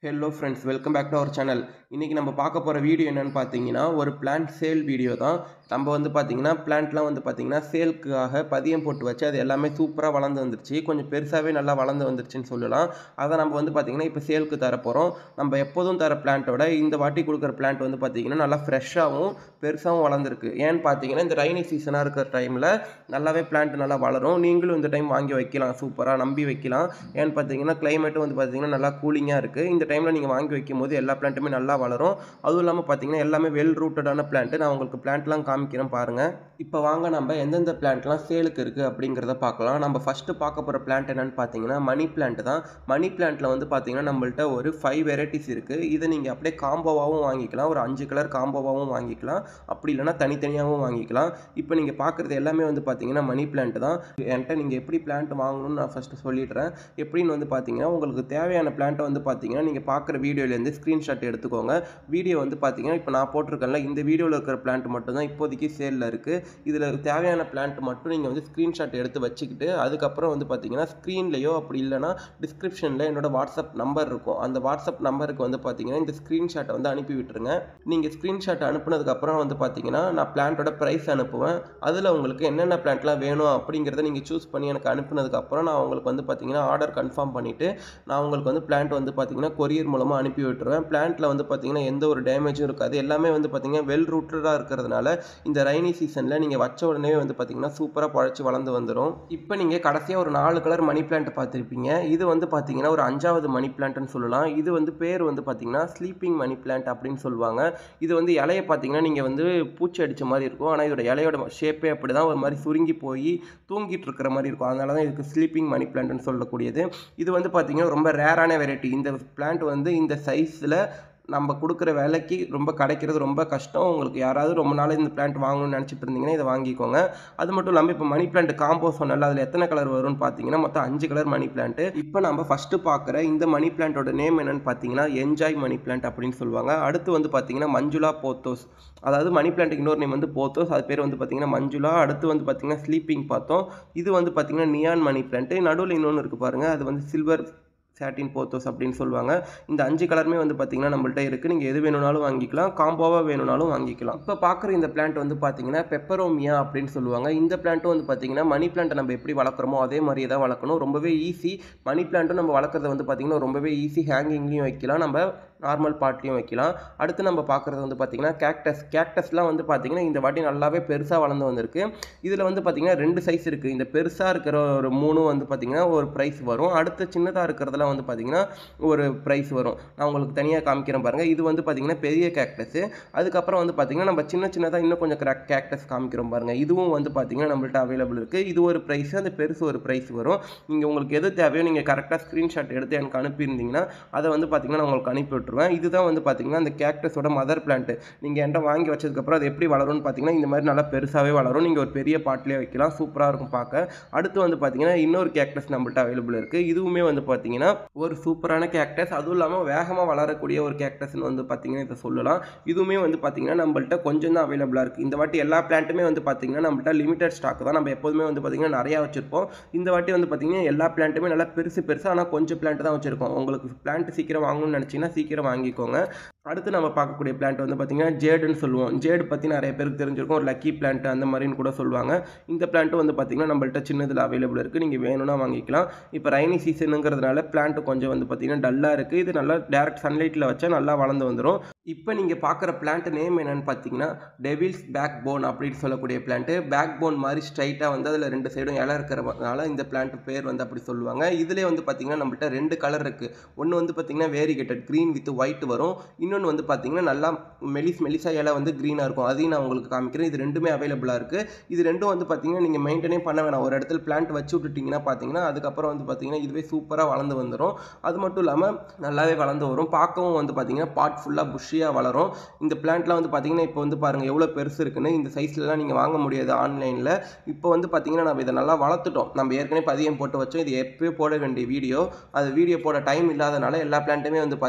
Hello friends, welcome back to our channel. இன்றைக்கி நம்ம பார்க்க போகிற வீடியோ என்னென்னு பார்த்தீங்கன்னா, ஒரு பிளான்ட் சேல் வீடியோ தான். நம்ம பார்த்தீங்கன்னா பிளான்ட்லாம் பார்த்தீங்கன்னா சேலுக்காக பதியம் போட்டு வச்சு அது எல்லாமே சூப்பராக வளர்ந்து வந்துருச்சு. கொஞ்சம் பெருசாகவே நல்லா வளர்ந்து வந்துருச்சுன்னு சொல்லலாம். அதை நம்ம பார்த்தீங்கன்னா இப்போ சேலுக்கு தரப்போகிறோம். நம்ம எப்போதும் தர பிளான்ட்டோட இந்த வாட்டி கொடுக்குற பிளான்ட் பார்த்தீங்கன்னா நல்லா ஃப்ரெஷ்ஷாகவும் பெருசாகவும் வளர்ந்துருக்கு. ஏன்னு பார்த்தீங்கன்னா இந்த ரைனி சீசனாக இருக்கிற டைமில் நல்லாவே பிளான்ட் நல்லா வளரும். நீங்களும் இந்த டைம் வாங்கி வைக்கலாம், சூப்பராக நம்பி வைக்கலாம். ஏன்னு பார்த்தீங்கன்னா கிளைமேட்டும் பார்த்தீங்கன்னா நல்லா கூலிங்காக இருக்குது. இந்த டைமில் நீங்கள் வாங்கி வைக்கும்போது எல்லா பிளான்ட்டுமே நல்லா வளரும். அதுவும் இல்லாமல் பார்த்தீங்கன்னா எல்லாமே வெல் ரூட்டடான பிளான்ட்டு. நான் உங்களுக்கு பிளான்ட்லாம் காமிக்கிறேன் பாருங்கள். இப்போ வாங்க நம்ம எந்தெந்த பிளான்ட்லாம் சேலுக்கு இருக்குது அப்படிங்கிறத பார்க்கலாம். நம்ம ஃபஸ்ட்டு பார்க்க போகிற பிளான்ட் என்னென்னு பார்த்தீங்கன்னா மணி பிளான்ட் தான். மணி பிளான்ட்டில் பார்த்தீங்கன்னா நம்மள்ட்ட ஒரு 5 வெரைட்டிஸ் இருக்குது. இதை நீங்கள் அப்படியே காம்போவாகவும் வாங்கிக்கலாம், ஒரு 5 கலர் காம்போவாகவும் வாங்கிக்கலாம், அப்படி இல்லைனா தனித்தனியாகவும் வாங்கிக்கலாம். இப்போ நீங்கள் பார்க்குறது எல்லாமே பார்த்தீங்கன்னா மணி பிளான்ட் தான். என்கிட்ட நீங்கள் எப்படி பிளான்ட் வாங்கணும்னு நான் ஃபஸ்ட்டு சொல்லிடுறேன். எப்படின்னு பார்த்தீங்கன்னா உங்களுக்கு தேவையான பிளான்ட்டை பார்த்தீங்கன்னா நீங்கள் பார்க்குற வீடியோலேருந்து ஸ்க்ரீன்ஷாட் எடுத்துக்கோங்க. வீடியோ பார்த்தீங்கன்னா இப்போ நான் போட்டிருக்கேன்ல, இந்த வீடியோவில் இருக்கிற பிளான்ட் மட்டும் தான் இப்போதைக்கு சேலில் இருக்குது. இதில் தேவையான பிளான்ட் மட்டும் நீங்கள் ஸ்க்ரீன்ஷாட் எடுத்து வச்சுக்கிட்டு அதுக்கப்புறம் பார்த்தீங்கன்னா ஸ்க்ரீன்லேயோ அப்படி இல்லைனா டிஸ்கிரிப்ஷனில் என்னோட வாட்ஸ்அப் நம்பர் இருக்கும். அந்த வாட்ஸ்அப் நம்பருக்கு பார்த்தீங்கன்னா இந்த ஸ்க்ரீன்ஷாட்டை அனுப்பி விட்டுருங்க. நீங்கள் ஸ்க்ரீன்ஷாட் அனுப்புனதுக்கப்புறம் பார்த்தீங்கன்னா நான் பிளான்ட்டோட ப்ரைஸ் அனுப்புவேன். அதில் உங்களுக்கு என்னென்ன பிளான்ட்லாம் வேணும் அப்படிங்கிறத நீங்கள் சூஸ் பண்ணி எனக்கு அனுப்புனதுக்கப்புறம் நான் உங்களுக்கு பார்த்தீங்கன்னா ஆர்டர் கன்ஃபார்ம் பண்ணிவிட்டு நான் உங்களுக்கு பிளான்ட் பார்த்தீங்கன்னா கொரியர் மூலமாக அனுப்பி விட்டுருவேன். பிளான்ட்டில் பார்த்தீங்கன்னா எந்த ஒரு டேமேஜும் இருக்காது. எல்லாமே பார்த்தீங்கன்னா வெல் ரூட்டடாக இருக்கிறதுனால இந்த ரைனி சீசனில் நீங்கள் வச்ச உடனே பார்த்தீங்கன்னா சூப்பராக பழச்சி வளர்ந்து வந்துடும். இப்போ நீங்கள் கடைசியாக ஒரு 4 கலர் மணி பிளான்ட் பார்த்துருப்பீங்க. இது பார்த்தீங்கன்னா ஒரு 5வது மணி பிளான்ட்னு சொல்லலாம். இது பேர் பார்த்தீங்கன்னா ஸ்லீப்பிங் மணி பிளான்ட் அப்படின்னு சொல்லுவாங்க. இது இலையை பார்த்தீங்கன்னா நீங்கள் பூச்சி அடித்த மாதிரி இருக்கும். ஆனால் இதோட இலையோட ஷேப்பே அப்படி தான், ஒரு மாதிரி சுருங்கி போய் தூங்கிட்டு இருக்கிற மாதிரி இருக்கும். அதனால தான் இதுக்கு ஸ்லீப்பிங் மணி பிளான்ட்னு சொல்லக்கூடியது. இது பார்த்தீங்கன்னா ரொம்ப ரேரான வெரைட்டி. இந்த பிளான்ட் இந்த சைஸில் நம்ம கொடுக்குற விலைக்கு ரொம்ப கிடைக்கிறது ரொம்ப கஷ்டம். உங்களுக்கு யாராவது ரொம்ப நாள் இந்த பிளான்ட் வாங்கணும்னு நினச்சிட்டு இருந்தீங்கன்னா இதை வாங்கிக்கோங்க. அது மட்டும் இல்லாமல் இப்போ மணி பிளான்ட் காம்போ சொன்னால அதில் எத்தனை கலர் வரும்னு பார்த்தீங்கன்னா மொத்தம் 5 கலர் மணி பிளான்ட்டு. இப்போ நம்ம ஃபஸ்ட்டு பார்க்குற இந்த மணி பிளான்ட்டோட நேம் என்னென்னு பார்த்தீங்கன்னா என்ஜாய் மணி பிளான்ட் அப்படின்னு சொல்லுவாங்க. அடுத்து பார்த்தீங்கன்னா மஞ்சுளா போத்தோஸ். அதாவது மணி பிளான்ட்டுக்கு இன்னொரு நேம் போத்தோஸ், அது பேர் பார்த்தீங்கன்னா மஞ்சுளா. அடுத்து பார்த்தீங்கன்னா ஸ்லீப்பிங் பார்த்தோம். இது பார்த்தீங்கன்னா நியான் மணி பிளான்ட்டு. நடுவில் இன்னொன்று இருக்குது பாருங்கள், அது சில்வர் சாட்டின் போத்தோஸ் அப்படின்னு சொல்லுவாங்க. இந்த 5 கலருமே பார்த்தீங்கன்னா நம்மள்ட்ட இருக்குது. நீங்கள் எது வேணும்னாலும் வாங்கிக்கலாம், காம்போவாக வேணும்னாலும் வாங்கிக்கலாம். இப்போ பார்க்குற இந்த பிளான்ட் பார்த்தீங்கன்னா பெப்பரோமியா அப்படின்னு சொல்லுவாங்க. இந்த பிளான்ட்டும் பார்த்தீங்கன்னா மணி பிளான்ட்டை நம்ம எப்படி வளர்க்குறோமோ அதே மாதிரியே தான் வளர்க்கணும். ரொம்பவே ஈஸி. மணி பிளான்ட்டும் நம்ம வளர்க்குறது பார்த்தீங்கன்னா ரொம்பவே ஈஸி. ஹேங்கிங்லேயும் வைக்கலாம், நம்ம நார்மல் பாட்லேயும் வைக்கலாம். அடுத்து நம்ம பார்க்குறது பார்த்தீங்கன்னா கேக்டஸ்லாம் பார்த்தீங்கன்னா இந்த வாட்டி நல்லாவே பெருசாக வளர்ந்து வந்திருக்கு. இதில் பார்த்தீங்கன்னா 2 சைஸ் இருக்குது. இந்த பெருசாக இருக்கிற ஒரு 3 பார்த்தீங்கன்னா ஒரு ப்ரைஸ் வரும். அடுத்து சின்னதாக இருக்கிறதுல பார்த்தீங்கன்னா ஒரு ப்ரைஸ் வரும். நான் உங்களுக்கு தனியாக காமிக்கிறேன் பாருங்கள். இது பார்த்தீங்கன்னா பெரிய கேக்டஸ். அதுக்கப்புறம் பார்த்தீங்கன்னா நம்ம சின்னதாக இன்னும் கொஞ்சம் கேக்டஸ் காமிக்கிறோம் பாருங்கள். இதுவும் பார்த்தீங்கன்னா நம்மள்ட்ட அவைலபிள் இருக்குது. இது ஒரு ப்ரைஸ், அந்த பெருசு ஒரு ப்ரைஸ் வரும். நீங்கள் உங்களுக்கு எது தேவையோ நீங்கள் கரெக்டாக ஸ்க்ரீன்ஷாட் எடுத்து எனக்கு அனுப்பியிருந்தீங்கன்னா அதை பார்த்தீங்கன்னா நான் உங்களுக்கு அனுப்பி விட்டுருவேன். இதுதான் பார்த்தீங்கன்னா அந்த கேக்டஸோட மதர் பிளான்ட். நீங்கள் என்கிட்ட வாங்கி வச்சதுக்கப்புறம் அது எப்படி வளரும்னு பார்த்தீங்கன்னா இந்த மாதிரி நல்லா பெருசாகவே வளரும். நீங்கள் ஒரு பெரிய பாட்லேயே வைக்கலாம், சூப்பராக இருக்கும் பார்க்க. அடுத்து பார்த்தீங்கன்னா இன்னொரு கேக்டஸ் நம்மள்ட்ட அவைலபிள் இருக்குது. இதுவுமே பார்த்தீங்கன்னா ஒரு சூப்பரான கேக்டஸ். அதுவும் இல்லாமல் வேகமாக வளரக்கூடிய ஒரு கேக்டஸ்ன்னு பார்த்தீங்கன்னா இதை சொல்லலாம். இதுவுமே பார்த்தீங்கன்னா நம்மள்ட்ட கொஞ்சம் தான் அவைலபிளாக இருக்குது. இந்த வாட்டி எல்லா பிளான்ட்டுமே பார்த்தீங்கன்னா நம்மள்ட்ட லிமிடெட் ஸ்டாக் தான். நம்ம எப்போதுமே பார்த்தீங்கன்னா நிறையா வச்சுருப்போம். இந்த வாட்டி பார்த்தீங்கன்னா எல்லா பிளான்ட்டுமே நல்லா பெருசு ஆனால் கொஞ்சம் பிளான்ட் தான் வச்சுருக்கோம். உங்களுக்கு பிளான்ட் சீக்கிரம் வாங்கணும்னு நினச்சிங்கன்னா சீக்கிரம் வாங்கிக்கோங்க. அடுத்து நம்ம பார்க்கக்கூடிய பிளான்ட் பார்த்தீங்கன்னா ஜேடுன்னு சொல்லுவோம். ஜேடு பற்றி நிறைய பேருக்கு தெரிஞ்சிருக்கும். ஒரு லக்கி பிளான்ட் அந்த மாதிரின்னு கூட சொல்லுவாங்க. இந்த பிளான்ட்டு பார்த்தீங்கன்னா நம்மள்ட்ட சின்னதில் அவைலபிள் இருக்குது. நீங்கள் வேணும்னா வாங்கிக்கலாம். இப்போ ரைனி சீசனுங்கிறதுனால பிளான்ட் கொஞ்சம் பார்த்தீங்கன்னா டல்லாக இருக்குது. இது நல்லா டேரக்ட் சன்லைட்டில் வச்சா நல்லா வளர்ந்து வந்துடும். இப்போ நீங்கள் பார்க்குற பிளான்ட் நேம் என்னென்னு பார்த்தீங்கன்னா டெவில்ஸ் பேக் போன் அப்படின்னு சொல்லக்கூடிய பிளான்ட்டு. பேக் போன் மாதிரி ஸ்ட்ரைட்டாக அதில் 2 சைடும் இலை இருக்கிறதுனால இந்த பிளான்ட் பேர் அப்படி சொல்லுவாங்க. இதிலே பார்த்தீங்கன்னா நம்மள்ட்ட 2 கலர் இருக்குது. ஒன்று பார்த்தீங்கன்னா வேரிகேட்டட் க்ரீன் வித் ஒயிட் வரும். இன்னொன்று பார்த்தீங்கன்னா நல்லா மெலிசா இலை க்ரீனாக இருக்கும். அதையும் நான் உங்களுக்கு காமிக்கிறேன். இது ரெண்டுமே அவைலபிளாக இருக்குது. இது ரெண்டும் பார்த்தீங்கன்னா நீங்கள் மெயின்டைனே பண்ண வேணாம். ஒரு இடத்துல பிளான்ட் வச்சு விட்டுட்டிங்கன்னா பார்த்தீங்கன்னா அதுக்கப்புறம் பார்த்தீங்கன்னா இதுவே சூப்பராக வளர்ந்து வந்துடும். அது மட்டும் இல்லாமல் நல்லாவே வளர்ந்து வரும். பார்க்கவும் பார்த்தீங்கன்னா பாட் ஃபுல்லாக புஷ்ஷியாக வளரும். இந்த பிளான்ட்லாம் பார்த்தீங்கன்னா இப்போ பாருங்கள் எவ்வளோ பெருசு இருக்குன்னு. இந்த சைஸ்லலாம் நீங்கள் வாங்க முடியாது ஆன்லைனில். இப்போ பார்த்தீங்கன்னா நம்ம இதை நல்லா வளர்த்துட்டோம். நம்ம ஏற்கனவே பதியம் போட்டு வச்சோம். இது எப்போயே போட வேண்டிய வீடியோ. அது வீடியோ போட டைம் இல்லாதனால எல்லா பிளான்ட்டுமே பார்த்தீங்கன்னா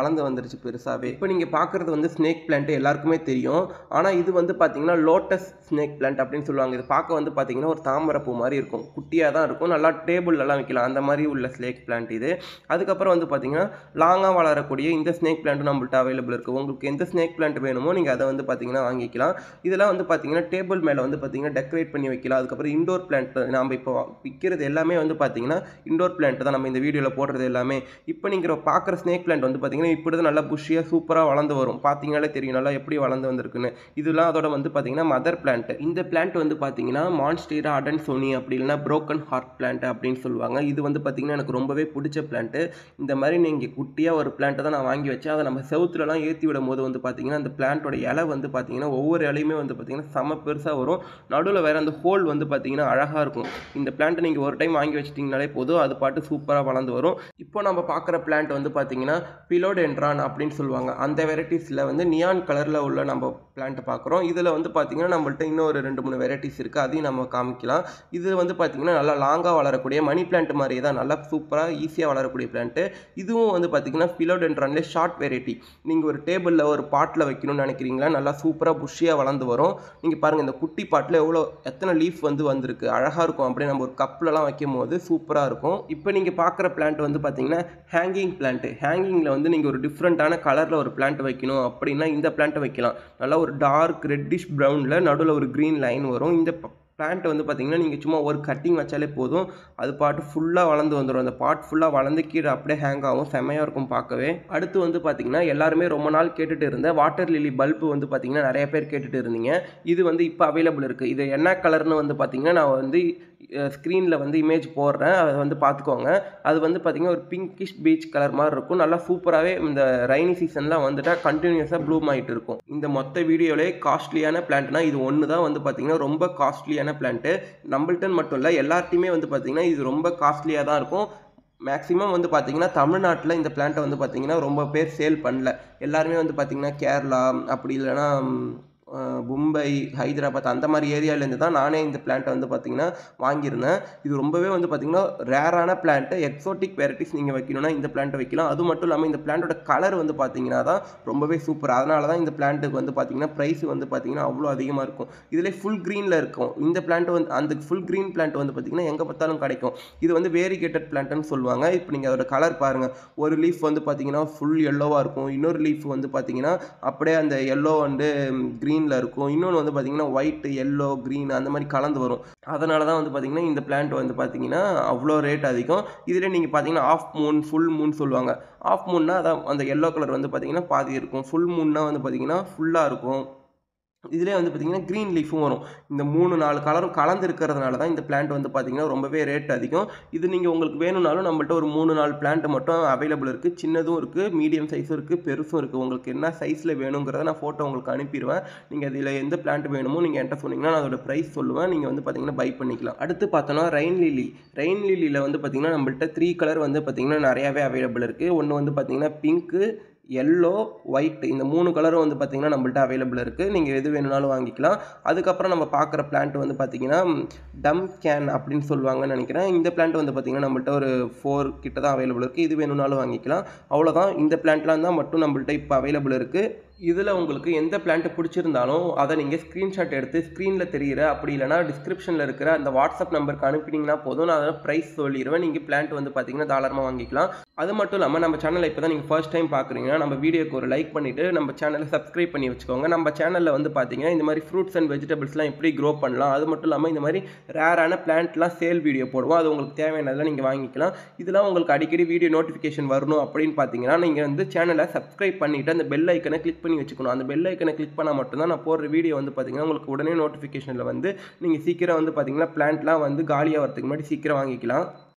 வளர்ந்து வந்துருச்சு பெருசாகவே. இப்போ நீங்கள் பார்க்குறது வந்து ஸ்னேக் பிளான்ட்டு எல்லாருக்குமே தெரியும். ஆனால் இது வந்து பார்த்தீங்கன்னா லோட்டஸ் ஸ்னேக் பிளான்ட் அப்படின்னு சொல்லுவாங்க. இது பார்க்க வந்து பார்த்தீங்கன்னா ஒரு தாமரைப்பூ மாதிரி இருக்கும், குட்டியாக தான் இருக்கும், நல்லா டேபிள்லலாம் வைக்கலாம் அந்த மாதிரி உள்ள ஸ்னேக் பிளான்ட் இது. அதுக்கப்புறம் வந்து பார்த்தீங்கன்னா லாங்காக வளரக்கூடிய இந்த ஸ்னேக் பிளான்ட்டும் நம்மள்ட்ட அவைலபிள் இருக்குது. உங்களுக்கு எந்த ஸ்னேக் பிளான்ட் வேணுமோ நீங்கள் அதை வந்து பார்த்தீங்கன்னா வாங்கிக்கலாம். இதெல்லாம் வந்து பார்த்தீங்கன்னா டேபிள் மேலே வந்து பார்த்தீங்கன்னா டெக்கரேட் பண்ணி வைக்கலாம். அதுக்கப்புறம் இண்டோர் பிளான்ட் நம்ம இப்போ விற்கிறது எல்லாமே வந்து பார்த்தீங்கன்னா இண்டோர் பிளான்ட் தான், நம்ம இந்த வீடியோவில் போடுறது எல்லாமே. இப்போ நீங்கள் பார்க்குற ஸ்னேக் பிளான்ட் வந்து பார்த்தீங்கன்னா இப்படி தான் நல்லா புஷ்ஷியாக சூப்பராக வளர்ந்து வரும். பார்த்தீங்கனாலே தெரியும் நல்லா எப்படி வளர்ந்து வந்திருக்குன்னு. இதெல்லாம் அதோட வந்து பார்த்தீங்கன்னா மதர் பிளான்ட். இந்த பிளான்ட் வந்து பார்த்தீங்கன்னா மான்ஸ்டீரா அடன்சோனி அப்படி இல்லைன்னா புரோக்கன் ஹார்ட் பிளான்ட் அப்படின்னு சொல்லுவாங்க. இது வந்து பார்த்தீங்கன்னா எனக்கு ரொம்பவே பிடிச்ச பிளான்ட். இந்த மாதிரி நீங்கள் குட்டியாக ஒரு பிளான்ட்டை தான் நான் வாங்கி வச்சேன். அதை நம்ம செவுத்துலலாம் ஏற்றி விடும் போது வந்து பார்த்தீங்கன்னா அந்த பிளான்ட்டோட இலை வந்து பார்த்தீங்கன்னா ஒவ்வொரு இலையுமே வந்து பார்த்தீங்கன்னா செம பெருசாக வரும். நடுவில் வேறு அந்த ஹோல் வந்து பார்த்தீங்கன்னா அழகாக இருக்கும். இந்த பிளான்ட்டை நீங்கள் ஒரு டைம் வாங்கி வச்சிட்டிங்கனாலே போதும், அது பாட்டு சூப்பராக வளர்ந்து வரும். இப்போ நம்ம பார்க்குற பிளான்ட் வந்து பார்த்தீங்கன்னா பிலோடென்ட்ரான் அப்படின்னு சொல்லுவாங்க. அந்த வெரைட்டிஸில் வந்து நியான் கலரில் உள்ள நம்ம பிளான்ட்டை பார்க்குறோம். இதில் வந்து பார்த்தீங்கன்னா நம்மள்ட்ட இன்னும் ஒரு 2-3 வெரைட்டிஸ் இருக்குது, அதையும் நம்ம காமிக்கலாம். இது வந்து பார்த்தீங்கன்னா நல்லா லாங்காக வளரக்கூடிய மணி பிளான்ட் மாதிரியே தான், நல்லா சூப்பராக ஈஸியாக வளரக்கூடிய பிளான்ட்டு. இதுவும் வந்து பார்த்தீங்கன்னா பிலோடென்ட்ரான்லேயே ஷார்ட் வெரைட்டி. நீங்கள் ஒரு டேபிளில் ஒரு பாட்டில் வைக்கணும்னு நினைக்கிறீங்களா, நல்லா சூப்பராக புஷ்ஷியாக வளர்ந்து வரும். நீங்கள் பாருங்கள் இந்த குட்டி பாட்டில் எத்தனை லீஃப் வந்து வந்திருக்கு, அழகாக இருக்கும். அப்படியே நம்ம ஒரு கப்லலாம் வைக்கும் போது சூப்பராக இருக்கும். இப்போ நீங்கள் பார்க்குற பிளான்ட் வந்து பார்த்தீங்கன்னா ஹேங்கிங் பிளான்ட். ஹேங்கிங்கில் வந்து நீங்கள் ஒரு டிஃப்ரெண்ட்டான கலரில் ஒரு பிளான்ட் வைக்கணும் அப்படின்னா இந்த பிளான்ட்டை வைக்கலாம். நல்லா ஒரு டார்க் ரெட்டிஷ் ப்ரௌனில் நடுவில் ஒரு க்ரீன் லைன் வரும். இந்த பிளான்ட் வந்து பார்த்தீங்கன்னா நீங்கள் சும்மா ஒரு கட்டிங் வச்சாலே போதும், அது பாட்டு ஃபுல்லாக வளர்ந்து வந்துடும். அந்த பாட் ஃபுல்லாக வளர்ந்து கீழே அப்படியே ஹேங் ஆகும், செம்மையாக இருக்கும் பார்க்கவே. அடுத்து வந்து பார்த்தீங்கன்னா எல்லாருமே ரொம்ப நாள் கேட்டுட்டு இருந்த வாட்டர் லில்லி பல்பு வந்து பார்த்தீங்கன்னா நிறைய பேர் கேட்டுட்டு இருந்தீங்க. இது வந்து இப்போ அவைலபிள் இருக்குது. இது என்ன கலர்னு வந்து பார்த்தீங்கன்னா நான் வந்து ஸ்க்ரீனில் வந்து இமேஜ் போடுறேன், அதை வந்து பார்த்துக்கோங்க. அது வந்து பார்த்தீங்கன்னா ஒரு பிங்கிஷ் பீச் கலர் மாதிரி இருக்கும். நல்லா சூப்பராகவே இந்த ரைனி சீசன்லாம் வந்துட்டால் கண்டினியூஸாக ப்ளூம் ஆகிட்டு இருக்கும். இந்த மொத்த வீடியோவிலே காஸ்ட்லியான பிளான்ட்னா இது ஒன்று தான் வந்து பார்த்தீங்கன்னா ரொம்ப காஸ்ட்லியான பிளான்ட்டு. நம்மள்டன் மட்டும் இல்லை, எல்லார்ட்டையுமே வந்து பார்த்தீங்கன்னா இது ரொம்ப காஸ்ட்லியாக தான் இருக்கும். மேக்ஸிமம் வந்து பார்த்தீங்கன்னா தமிழ்நாட்டில் இந்த பிளான்ட்டை வந்து பார்த்தீங்கன்னா ரொம்ப பேர் சேல் பண்ணல. எல்லாருமே வந்து பார்த்தீங்கன்னா கேரளா அப்படி இல்லைன்னா மும்பை, ஹைதராபாத் அந்த மாதிரி ஏரியாவிலேருந்து தான் நானே இந்த பிளான்ட்டை வந்து பார்த்தீங்கன்னா வாங்கியிருந்தேன். இது ரொம்பவே வந்து பார்த்தீங்கன்னா ரேரான பிளான்ட்டு. எக்ஸோட்டிக் வெரைட்டிஸ் நீங்கள் வைக்கணும்னா இந்த பிளான்ட்டை வைக்கலாம். அது மட்டும் இல்லாமல் இந்த பிளான்ட்டோட கலர் வந்து பார்த்தீங்கன்னா தான் ரொம்பவே சூப்பர். அதனால தான் இந்த பிளான்ட்டுக்கு வந்து பார்த்தீங்கன்னா ப்ரைஸ் வந்து பார்த்தீங்கன்னா அவ்வளோ அதிகமாக இருக்கும். இதில் ஃபுல் க்ரீனில் இருக்கும். இந்த பிளான்ட்டு வந்து அந்த ஃபுல் க்ரீன் பிளான்ட் வந்து பார்த்தீங்கன்னா எங்கே பார்த்தாலும் கிடைக்கும். இது வந்து வேரிகேட்டட் பிளான்ட்டுன்னு சொல்லுவாங்க. இப்போ நீங்கள் அதோட கலர் பாருங்கள். ஒரு லீஃப் வந்து பார்த்தீங்கன்னா ஃபுல் எல்லோவாக இருக்கும், இன்னொரு லீஃப் வந்து பார்த்தீங்கன்னா அப்படியே அந்த எல்லோ வந்து க்ரீனில் இருக்கும், இன்னொன்று வந்து பார்த்தீங்கன்னா ஒயிட், எல்லோ, க்ரீன் அந்த மாதிரி கலந்து வரும். அதனால தான் வந்து பார்த்தீங்கன்னா இந்த பிளான்ட் வந்து பார்த்தீங்கன்னா அவ்வளோ ரேட் அதிகம். இதில் நீங்கள் பார்த்தீங்கன்னா ஆஃப் மூன், ஃபுல் மூன் சொல்லுவாங்க. ஆஃப் மூன்னா அதான் அந்த எல்லோ கலர் வந்து பார்த்தீங்கன்னா பாதி இருக்கும், ஃபுல் மூன்னா வந்து பார்த்தீங்கன்னா ஃபுல்லாக இருக்கும். இதிலே வந்து பார்த்தீங்கன்னா க்ரீன் லீஃபும் வரும். இந்த 3-4 கலரும் கலந்து இருக்கிறதுனால தான் இந்த பிளான்ட் வந்து பார்த்தீங்கன்னா ரொம்பவே ரேட் அதிகம். இது நீங்கள் உங்களுக்கு வேணும்னாலும் நம்மள்ட்ட ஒரு 3-4 பிளான்ட் மட்டும் அவைலபிள் இருக்குது. சின்னதும் இருக்குது, மீடியம் சைஸும் இருக்குது, பெருசும் இருக்குது. உங்களுக்கு என்ன சைஸில் வேணுங்கிறத நான் ஃபோட்டோ உங்களுக்கு அனுப்பிடுவேன். நீங்கள் அதில் எந்த பிளான்ட் வேணுமோ நீங்கள் என்கிட்ட சொன்னீங்கன்னா நான் அதோட ப்ரைஸ் சொல்லுவேன், நீங்கள் வந்து பார்த்தீங்கன்னா பை பண்ணிக்கலாம். அடுத்து பார்த்தோன்னா ரெயின் லில்லி. ரெயின் லில்லியில் வந்து பார்த்தீங்கன்னா நம்மள்ட்ட 3 கலர் வந்து பார்த்தீங்கன்னா நிறையாவே அவைலபிள் இருக்குது. ஒன்று வந்து பார்த்தீங்கன்னா பிங்க்கு, எல்லோ, ஒயிட், இந்த 3 கலரும் வந்து பார்த்தீங்கன்னா நம்மள்ட்ட அவைலபிள் இருக்குது. நீங்கள் எது வேணும்னாலும் வாங்கிக்கலாம். அதுக்கப்புறம் நம்ம பார்க்குற பிளான்ட் வந்து பார்த்தீங்கன்னா டம் கேன் அப்படின்னு சொல்லுவாங்கன்னு நினைக்கிறேன். இந்த பிளான்ட் வந்து பார்த்தீங்கன்னா நம்மள்ட்ட ஒரு 4 கிட்ட தான் அவைலபிள் இருக்குது. இது வேணும்னாலும் வாங்கிக்கலாம். அவ்வளோதான். இந்த பிளான்ட்லாம் தான் மட்டும் நம்மள்ட்ட இப்போ அவைலபிள் இருக்குது. இதில் உங்களுக்கு எந்த பிளான்ட் பிடிச்சிருந்தாலும் அதை நீங்கள் ஸ்க்ரீன்ஷாட் எடுத்து ஸ்க்ரீனில் தெரிகிற அப்படி இல்லைனா டிஸ்கிரிப்ஷனில் இருக்கிற அந்த வாட்ஸ்அப் நம்பருக்கு அனுப்பினீங்கன்னா போதும், நான் அதில் ப்ரைஸ் சொல்லிடுவேன். நீங்கள் பிளான்ட் வந்து பார்த்தீங்கன்னா தாராளமாக வாங்கிக்கலாம். அது மட்டும் இல்லாமல் நம்ம சேனலை இப்போ தான் நீங்கள் ஃபர்ஸ்ட் டைம் பார்க்குறீங்கன்னா நம்ம வீடியோக்கு ஒரு லைக் பண்ணிவிட்டு நம்ம சேனலை சப்ஸ்கிரைப் பண்ணி வச்சுக்கோங்க. நம்ம சேனலில் வந்து பார்த்தீங்கன்னா இந்த மாதிரி ஃப்ரூட்ஸ் அண்ட் வெஜிடபிள்ஸ்லாம் எப்படி க்ரோ பண்ணலாம், அது மட்டும் இல்லாமல் இந்த மாதிரி ரேரான பிளான்ட்லாம் சேல் வீடியோ போடுவோம். அது உங்களுக்கு தேவையானதெல்லாம் நீங்கள் வாங்கிக்கலாம். இதெல்லாம் உங்களுக்கு அடிக்கடி வீடியோ நோட்டிஃபிகேஷன் வரணும் அப்படின்னு பார்த்தீங்கன்னா நீங்கள் வந்து சேனலை சப்ஸ்கிரைப் பண்ணிவிட்டு அந்த பெல் ஐக்கனை கிளிக் பண்ணி வச்சுக்கணும். அந்த பெல் ஐக்கனை கிளிக் பண்ணால் மட்டும்தான் நான் போடுற வீடியோ வந்து பார்த்தீங்கன்னா உங்களுக்கு உடனே நோட்டிஃபிகேஷனில் வந்து நீங்கள் சீக்கிரம் வந்து பார்த்தீங்கன்னா பிளான்ட்லாம் வந்து காலியாக வரதுக்கு முன்னாடி சீக்கிரம் வாங்கிக்கலாம்.